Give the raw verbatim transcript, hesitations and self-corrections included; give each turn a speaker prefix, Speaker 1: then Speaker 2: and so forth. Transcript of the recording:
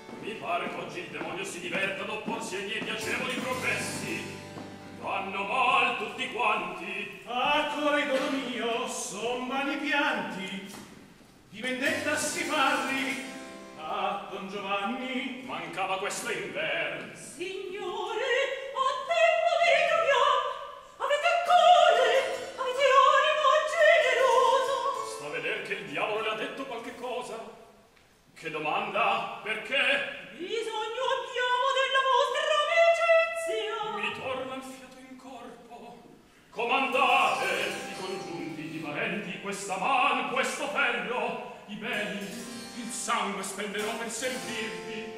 Speaker 1: Mi pare che oggi il demonio si diverta ad opporsi ai miei piacevoli progressi. Vanno mal tutti quanti.
Speaker 2: Ah, corridore mio, son vani pianti. Di vendetta si parli. Ah, Don Giovanni.
Speaker 1: Mancava questo inverno.
Speaker 3: Signore, a tempo di ritroviar. Avete cuore, avete animo generoso.
Speaker 1: Sta a veder che il diavolo le ha detto qualche cosa. Che domanda? Perché?
Speaker 3: Bisogno abbiamo della vostra amicizia.
Speaker 1: Mi torna il fiato in corpo. Comandate i congiunti, i parenti, questa man, questo ferro, i beni, il sangue spenderò per servirvi.